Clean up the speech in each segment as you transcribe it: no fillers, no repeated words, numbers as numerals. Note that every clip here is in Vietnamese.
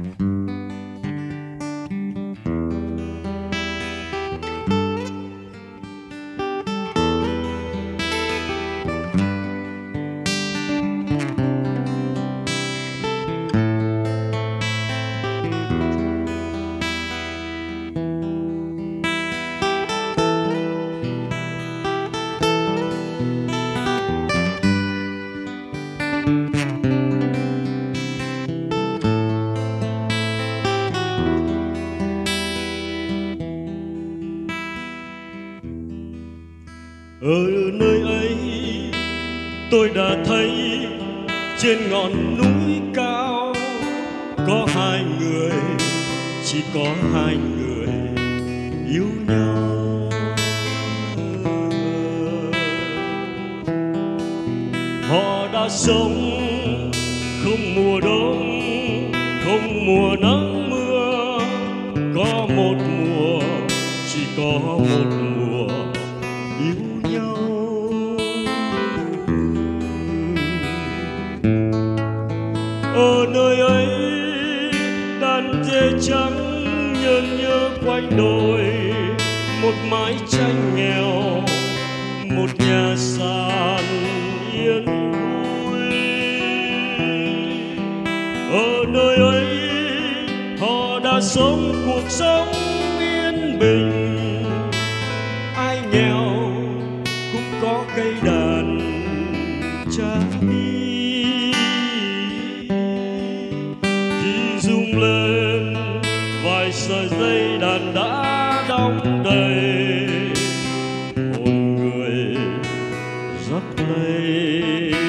Ở nơi ấy tôi đã thấy trên ngọn núi cao có hai người, chỉ có hai người yêu nhau. Họ đã sống không mùa đông, không mùa nắng mưa, có một mùa, chỉ có một mùa yêu nhau. Ở nơi ấy đàn dê trắng nhơn nhớ quanh đồi, một mái tranh nghèo, một nhà sàn yên vui. Ở nơi ấy họ đã sống cuộc sống yên bình, ai nghèo cũng có cây đàn cha đi. Khi rung lên vài sợi dây đàn đã đong đầy, hồn người giấc lây.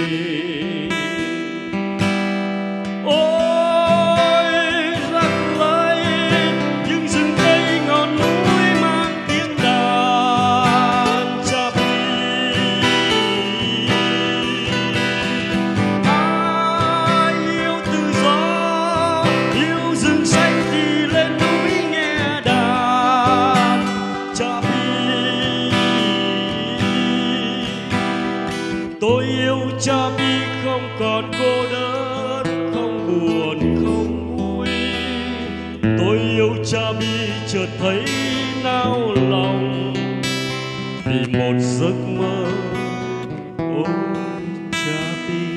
Ôi giấc lây những rừng cây ngọn núi mang tiếng đàn cha pi. Ai yêu tự do, yêu rừng xanh thì lên núi nghe đàn cha pi. Tôi yêu cha pi không còn cô đơn, không buồn không vui. Tôi yêu cha pi chợt thấy nao lòng vì một giấc mơ. Ôi cha pi.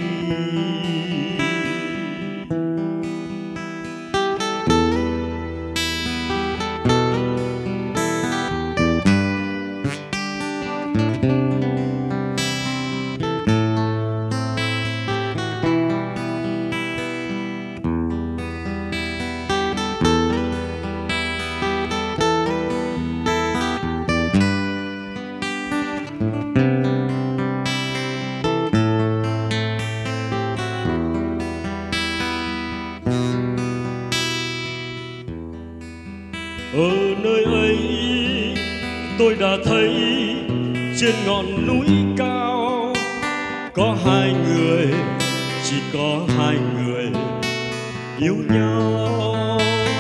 Ở nơi ấy tôi đã thấy trên ngọn núi cao có hai người, chỉ có hai người yêu nhau.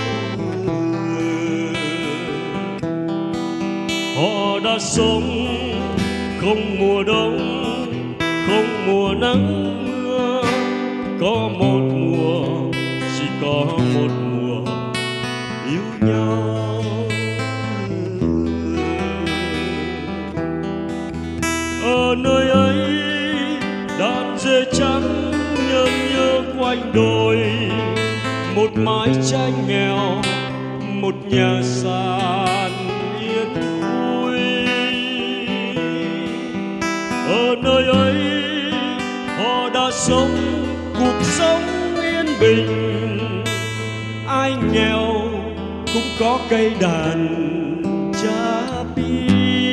Họ đã sống không mùa đông, không mùa nắng mưa, có một mùa, chỉ có một mùa yêu nhau. Ở nơi ấy đàn dê trắng nhơn nhớ quanh đồi, một mái tranh nghèo, một nhà sàn yên vui. Ở nơi ấy họ đã sống cuộc sống yên bình, ai nghèo cũng có cây đàn cha pi.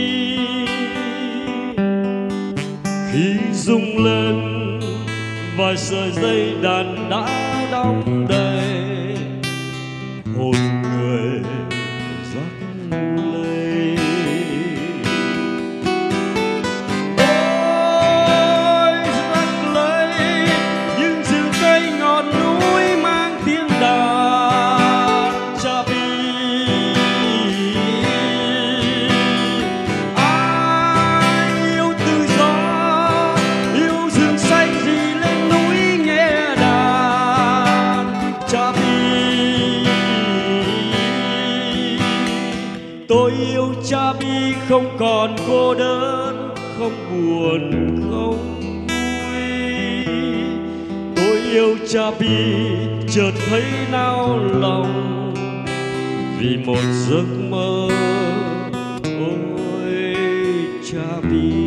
Khi rung lên vài sợi dây đàn đã đong đầy, hồn người giấc lây. Ôi giấc lây những rừng cây ngọn núi mang tiếng đàn cha pi. Ai yêu tự do, yêu rừng xanh thì lên núi nghe đàn không còn cô đơn, không buồn không vui. Tôi yêu Cha Bi chợt thấy nao lòng vì một giấc mơ. Ôi Cha Bi.